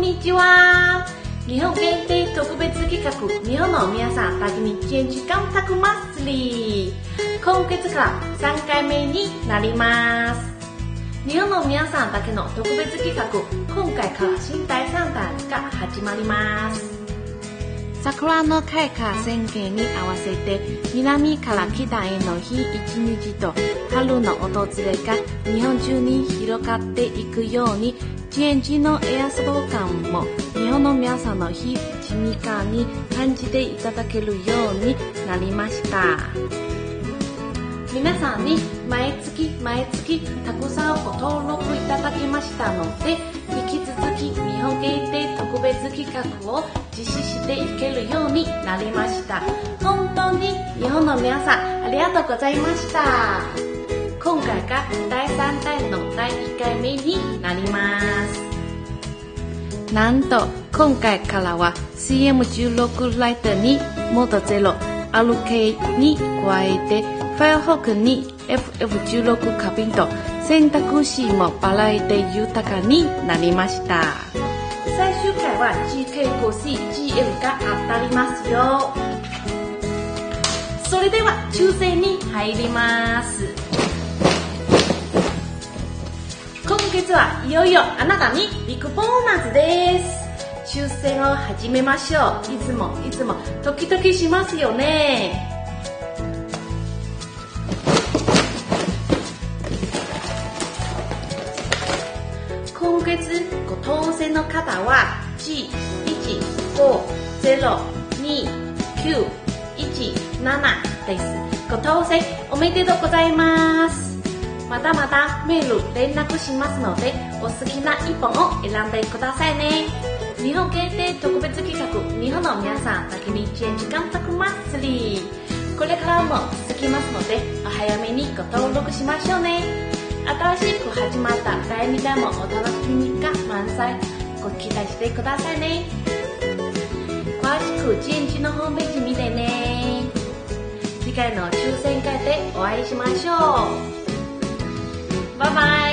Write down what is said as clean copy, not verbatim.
にちは。日本限定特別企画、日本の皆さんだけに1円時間タク祭り。今月から3回目になります。日本の皆さんだけの特別企画、今回から新第3弾が始まります。桜の開花宣言に合わせて、南から北への日一日と春の訪れが日本中に広がっていくように、遅延時のエアスローガンも日本の皆さんの日一日間に感じていただけるようになりました。皆さんに毎月たくさんご登録いただきましたので、引き続き日本限定特別企画を実施していけるようになりました。本当に日本の皆さんありがとうございました。今回が第3弾の第1回目になります。なんと今回からは CM16 ライトにモード0、RK に加えてFirehawk に FF16 花瓶と選択肢もバラエティ豊かになりました。最終回は GK5CGL が当たりますよ。それでは抽選に入ります。今月はいよいよあなたにビッグボーナスです。抽選を始めましょう。いつもドキドキしますよね。今月ご当選の方は G1502917 です。ご当選おめでとうございます。またまたメール連絡しますので、お好きな1本を選んでくださいね。日本限定特別企画、日本の皆さんだけに1円時間タク祭り。これからも続きますので、お早めにご登録しましょうね。新しく始まった第2弾もお楽しみが満載、ご期待してくださいね。詳しく GNG のホームページ見てね。次回の抽選会でお会いしましょう。バイバイ。